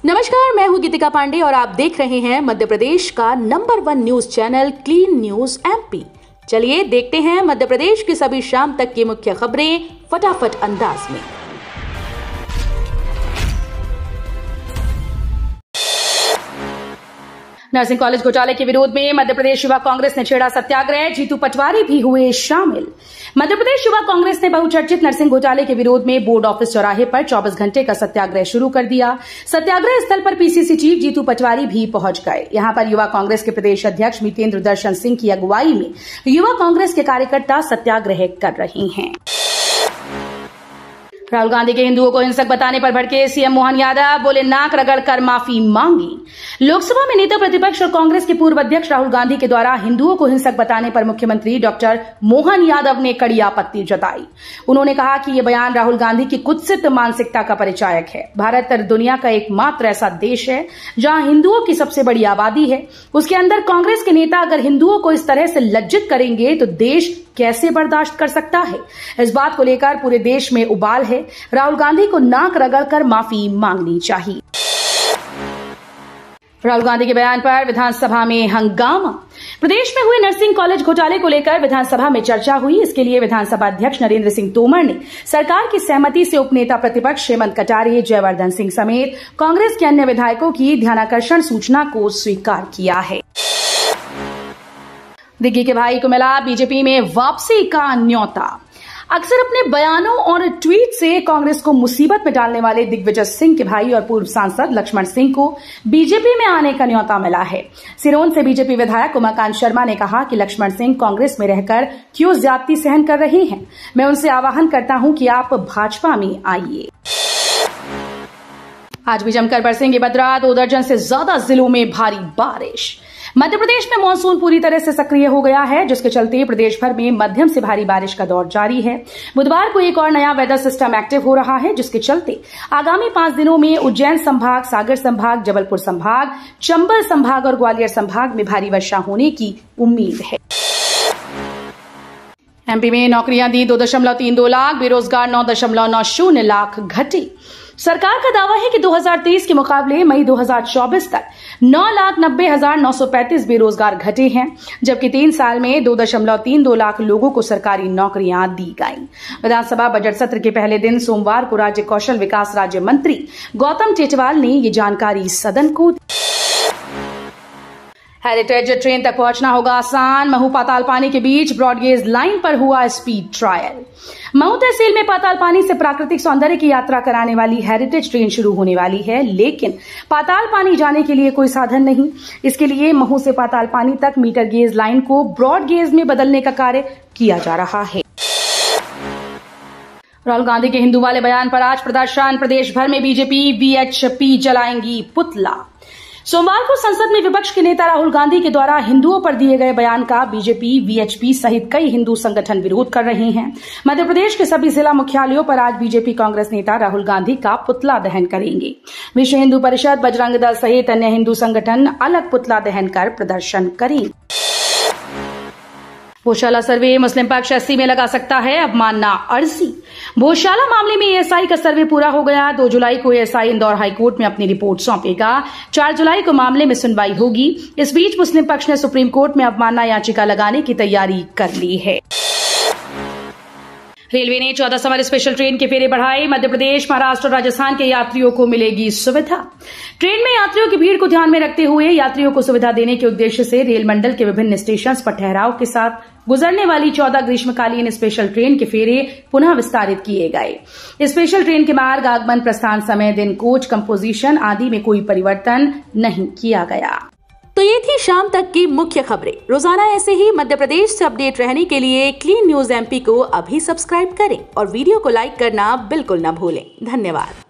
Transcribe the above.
नमस्कार, मैं हूं गीतिका पांडे और आप देख रहे हैं मध्य प्रदेश का number 1 news channel clean news MP. चलिए देखते हैं मध्य प्रदेश की सभी शाम तक की मुख्य खबरें फटाफट अंदाज में। नर्सिंग कॉलेज घोटाले के विरोध में मध्य प्रदेश युवा कांग्रेस ने छेड़ा सत्याग्रह, जीतू पटवारी भी हुए शामिल। मध्य प्रदेश युवा कांग्रेस ने बहुचर्चित नर्सिंग घोटाले के विरोध में बोर्ड ऑफिस चौराहे पर 24 घंटे का सत्याग्रह शुरू कर दिया। सत्याग्रह स्थल पर पीसीसी चीफ जीतू पटवारी भी पहुंच गए। यहां पर युवा कांग्रेस के प्रदेश अध्यक्ष मितेंद्र दर्शन सिंह की अगुवाई में युवा कांग्रेस के कार्यकर्ता सत्याग्रह कर रहे हैं। राहुल गांधी के हिंदुओं को हिंसक बताने पर भड़के सीएम मोहन यादव, बोले नाक रगड़कर माफी मांगी। लोकसभा में नेता प्रतिपक्ष और कांग्रेस के पूर्व अध्यक्ष राहुल गांधी के द्वारा हिंदुओं को हिंसक बताने पर मुख्यमंत्री डॉक्टर मोहन यादव ने कड़ी आपत्ति जताई। उन्होंने कहा कि यह बयान राहुल गांधी की कुत्सित मानसिकता का परिचायक है। भारत दुनिया का एकमात्र ऐसा देश है जहां हिंदुओं की सबसे बड़ी आबादी है। उसके अंदर कांग्रेस के नेता अगर हिंदुओं को इस तरह से लज्जित करेंगे तो देश कैसे बर्दाश्त कर सकता है। इस बात को लेकर पूरे देश में उबाल है। राहुल गांधी को नाक रगड़कर माफी मांगनी चाहिए। राहुल गांधी के बयान पर विधानसभा में हंगामा। प्रदेश में हुए नर्सिंग कॉलेज घोटाले को लेकर विधानसभा में चर्चा हुई। इसके लिए विधानसभा अध्यक्ष नरेंद्र सिंह तोमर ने सरकार की सहमति से उपनेता प्रतिपक्ष हेमंत कटारे, जयवर्धन सिंह समेत कांग्रेस के अन्य विधायकों की ध्यानाकर्षण सूचना को स्वीकार किया है। दिग्गी के भाई को मिला बीजेपी में वापसी का न्योता। अक्सर अपने बयानों और ट्वीट से कांग्रेस को मुसीबत में डालने वाले दिग्विजय सिंह के भाई और पूर्व सांसद लक्ष्मण सिंह को बीजेपी में आने का न्योता मिला है। सिरोन से बीजेपी विधायक उमाकांत शर्मा ने कहा कि लक्ष्मण सिंह कांग्रेस में रहकर क्यों ज्यादती सहन कर रहे हैं। मैं उनसे आह्वान करता हूं कि आप भाजपा में आइए। आज भी जमकर बरसेंगे भद्रा, 2 दर्जन से ज्यादा जिलों में भारी बारिश। मध्य प्रदेश में मानसून पूरी तरह से सक्रिय हो गया है, जिसके चलते प्रदेश भर में मध्यम से भारी बारिश का दौर जारी है। बुधवार को एक और नया वेदर सिस्टम एक्टिव हो रहा है, जिसके चलते आगामी 5 दिनों में उज्जैन संभाग, सागर संभाग, जबलपुर संभाग, चंबल संभाग और ग्वालियर संभाग में भारी वर्षा होने की उम्मीद है। एमपी में नौकरियां दी 2.32 लाख, बेरोजगार 9.90 लाख घटे। सरकार का दावा है कि 2023 के मुकाबले मई 2024 तक 9,90,935 बेरोजगार घटे हैं, जबकि 3 साल में 2.32 लाख लोगों को सरकारी नौकरियां दी गईं। विधानसभा बजट सत्र के पहले दिन सोमवार को राज्य कौशल विकास राज्य मंत्री गौतम टेटवाल ने ये जानकारी सदन को दी। हेरिटेज ट्रेन तक पहुंचना होगा आसान। महू पातालपानी के बीच ब्रॉडगेज लाइन पर हुआ स्पीड ट्रायल। महू तहसील में पातालपानी से प्राकृतिक सौंदर्य की यात्रा कराने वाली हेरिटेज ट्रेन शुरू होने वाली है, लेकिन पातालपानी जाने के लिए कोई साधन नहीं। इसके लिए महू से पातालपानी तक मीटर गेज लाइन को ब्रॉड गेज में बदलने का कार्य किया जा रहा है। राहुल गांधी के हिंदू वाले बयान पर आज प्रदर्शन। प्रदेश भर में बीजेपी वीएचपी जलाएंगी पुतला। सोमवार को संसद में विपक्ष के नेता राहुल गांधी के द्वारा हिंदुओं पर दिए गए बयान का बीजेपी, वीएचपी सहित कई हिंदू संगठन विरोध कर रहे हैं। मध्य प्रदेश के सभी जिला मुख्यालयों पर आज बीजेपी कांग्रेस नेता राहुल गांधी का पुतला दहन करेंगे। विश्व हिंदू परिषद, बजरंग दल सहित अन्य हिंदू संगठन अलग पुतला दहन कर प्रदर्शन करेंगे। भोशाला सर्वे, मुस्लिम पक्ष एससी में लगा सकता है अवमानना अर्जी। भोशाला मामले में एएसआई का सर्वे पूरा हो गया। 2 जुलाई को एएसआई इंदौर हाईकोर्ट में अपनी रिपोर्ट सौंपेगा। 4 जुलाई को मामले में सुनवाई होगी। इस बीच मुस्लिम पक्ष ने सुप्रीम कोर्ट में अवमानना याचिका लगाने की तैयारी कर ली है। रेलवे ने 14 समर स्पेशल ट्रेन के फेरे बढ़ाए। मध्य प्रदेश, महाराष्ट्र और राजस्थान के यात्रियों को मिलेगी सुविधा। ट्रेन में यात्रियों की भीड़ को ध्यान में रखते हुए यात्रियों को सुविधा देने के उद्देश्य से रेल मंडल के विभिन्न स्टेशन पर ठहराव के साथ गुजरने वाली 14 ग्रीष्मकालीन स्पेशल ट्रेन के फेरे पुनः विस्तारित किए गए। स्पेशल ट्रेन के मार्ग, आगमन, प्रस्थान समय, दिन, कोच कंपोजिशन आदि में कोई परिवर्तन नहीं किया गया। तो ये थी शाम तक की मुख्य खबरें। रोजाना ऐसे ही मध्य प्रदेश से अपडेट रहने के लिए क्लीन न्यूज एमपी को अभी सब्सक्राइब करें और वीडियो को लाइक करना बिल्कुल न भूलें। धन्यवाद।